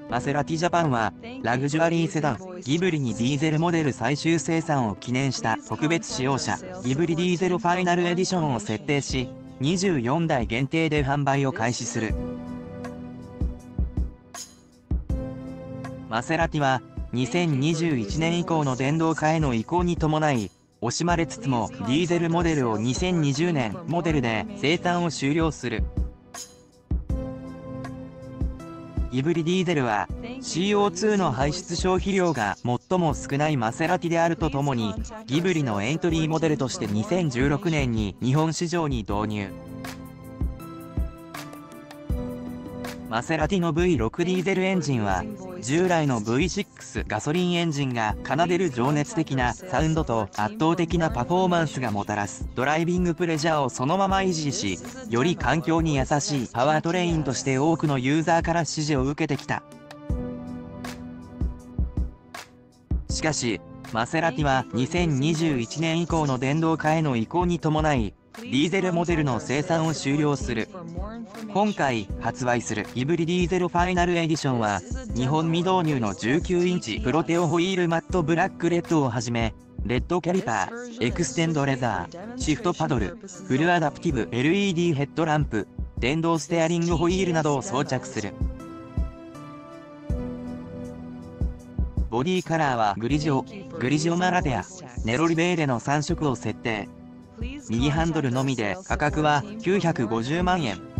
マセラティジャパンは、ラグジュアリーセダン、ギブリにディーゼルモデル最終生産を記念した特別仕様車、ギブリディーゼルファイナルエディションを設定し、24台限定で販売を開始する。マセラティは、2021年以降の電動化への移行に伴い、惜しまれつつもディーゼルモデルを2020年モデルで生産を終了する。ギブリディーゼルは CO2 の排出消費量が最も少ないマセラティであるとともに、ギブリのエントリーモデルとして2016年に日本市場に導入。マセラティの V6 ディーゼルエンジンは、従来の V6 ガソリンエンジンが奏でる情熱的なサウンドと圧倒的なパフォーマンスがもたらすドライビングプレジャーをそのまま維持し、より環境に優しいパワートレインとして多くのユーザーから支持を受けてきた。しかし、マセラティは2021年以降の電動化への移行に伴い、ディーゼルモデルの生産を終了する。今回発売するギブリディーゼルファイナルエディションは、日本未導入の19インチプロテオホイールマットブラックレッドをはじめ、レッドキャリパー、エクステンドレザー、シフトパドル、フルアダプティブ LED ヘッドランプ、電動ステアリングホイールなどを装着する。ボディカラーはグリジオマラテア、ネロリベーレの3色を設定。右ハンドルのみで価格は950万円。